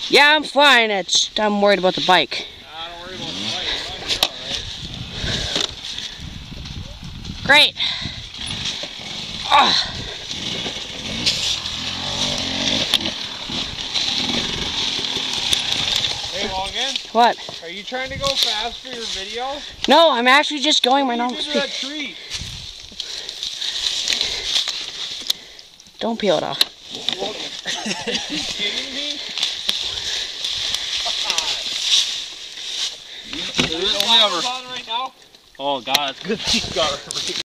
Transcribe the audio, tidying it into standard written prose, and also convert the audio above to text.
Yeah, I'm fine. I'm worried about the bike. Don't worry about the bike. You're alright. Great. Oh. Hey, Logan. What? Are you trying to go fast for your video? No, I'm actually just going my normal What speed. did that tree? Don't peel it off. Are you kidding me? Only ever. On right now? Oh God, it's good thing you got it.